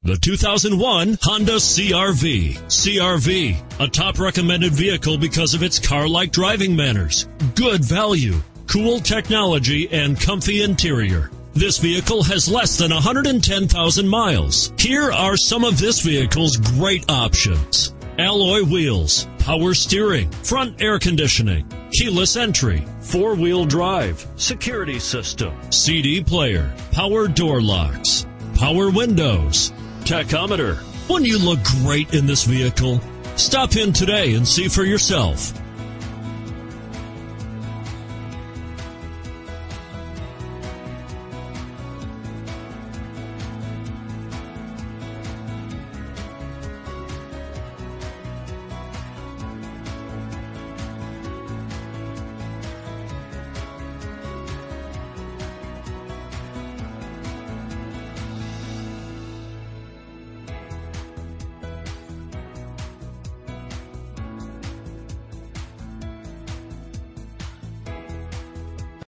The 2001 Honda CR-V. CR-V, a top recommended vehicle because of its car-like driving manners, good value, cool technology, and comfy interior. This vehicle has less than 110,000 miles. Here are some of this vehicle's great options: alloy wheels, power steering, front air conditioning, keyless entry, four-wheel drive, security system, CD player, power door locks, power windows, tachometer. Wouldn't you look great in this vehicle? Stop in today and see for yourself.